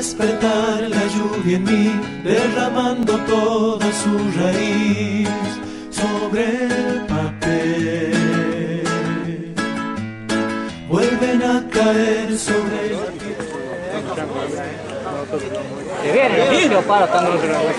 despertar la lluvia en mí, derramando toda su raíz sobre el papel. Vuelven a caer sobre la tierra. Se viene el vidrio para también.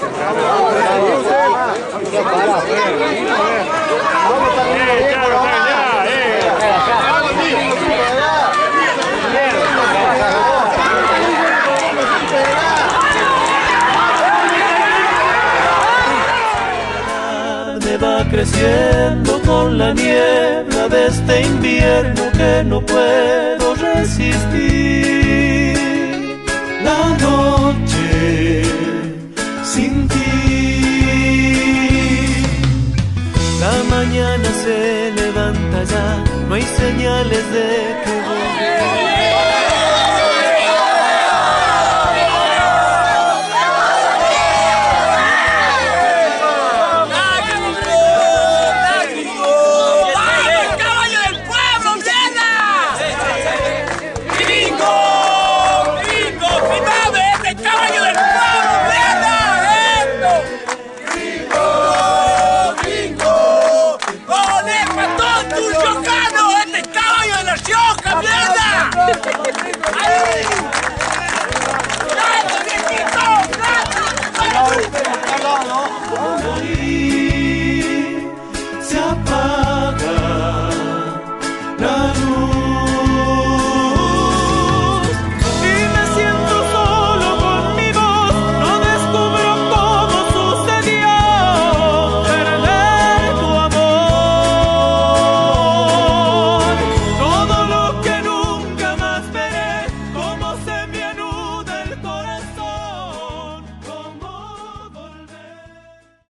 Va creciendo con la niebla de este invierno que no puedo resistir. La noche sin ti. La mañana se levanta ya, no hay señales de que ¡Este caballo de la Rioja, mierda! ¡Ahí!